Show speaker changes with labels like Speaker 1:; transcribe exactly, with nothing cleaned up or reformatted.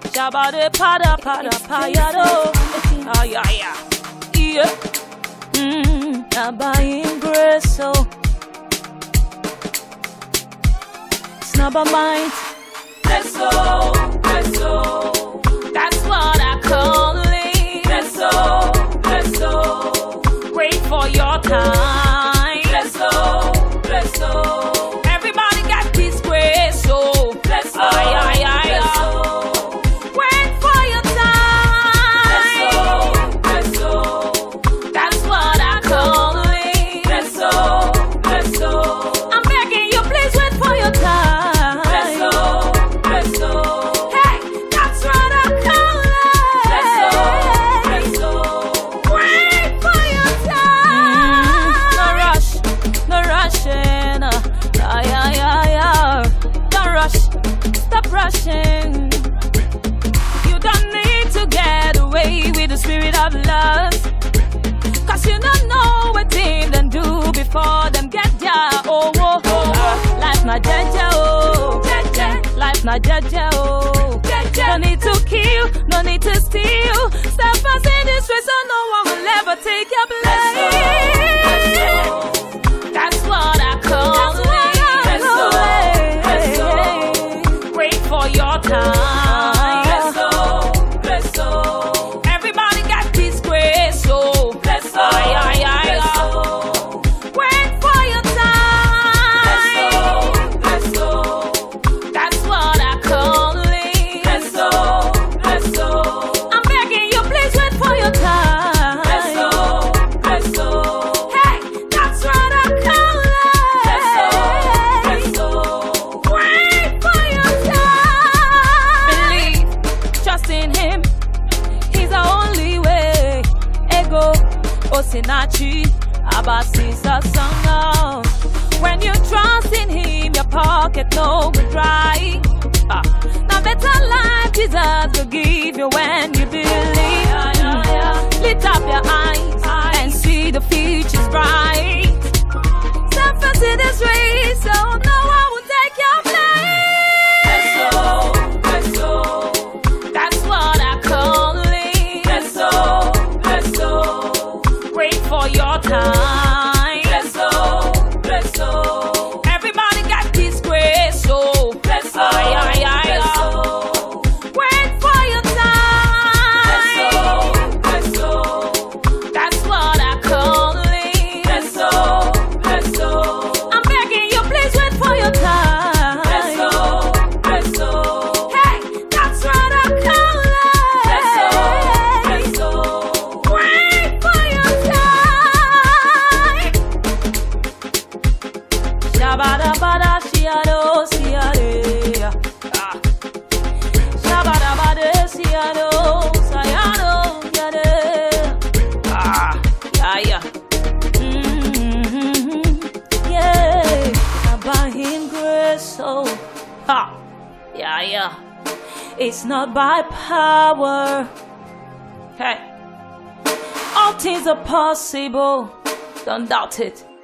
Speaker 1: Shabade pada pada payado. Ah yeah yeah. Yeah. Mm, by Him grace, so it's not by might. That's so, that's so. That's what I call it. That's so, that's so. Wait for your time. That's so, that's so. Everybody got this grace, so that's so, aye, aye, aye, aye. So. Wait for your time. That's so, that's so. That's what I call it. That's so, that's so. I'm begging you, please wait for your time. That's so, that's so. Hey, that's what I call it. That's so, that's so. Wait for your time. Mm, no rush, no rushing. Ay, ay, ay, ay. Don't rush, stop rushing. You don't need to get away with the spirit of love. Cause you don't know what thing them do before them get ya. Oh, oh, oh. Life not jaja, oh. Life not jaja, oh. No need to kill, no need to steal. Step fast in this way so no one will ever take your place. That's what I call it. That's so, that's so. Wait for your time. That's so, that's so. Everybody got this grace, so that's so, aye, aye, aye, aye. Wait for your time. That's so, that's so. That's what I call it. That's so, that's so. I'm begging you, please wait for your time. That's so, that's so. Hey, that's what I call it. That's so, that's so. Wait for your time. Believe, trust in Him. He's the only way. Ego, Osinachi, Abasisa Sanga. When you trust in Him, your pocket no go dry. Ah, now better life Jesus will give you when you believe. Yeah, yeah, yeah. Lift up your eyes, eyes and see the future's bright. Step fast in this race, so no one will take your place. That's so, that's so. That's what I call it. That's so, that's so. Wait for your time. That's so, that's so. Everybody got this grace, so that's so, aye, aye, aye, aye. Wait for your time. That's so, that's so. That's what I call it. That's so, that's so. I'm begging you, please wait for your time. That's so, that's so. Hey, that's what I call it. That's so, that's so. Wait for your time. Shabada bada shiado siade. Ah. Shabada bada siado sayado yade. Ah, yeah, yeah. Mm-hmm. Yeah, by Him grace, so ha, yeah, yeah. It's not by power. Hey, all things are possible. Don't doubt it.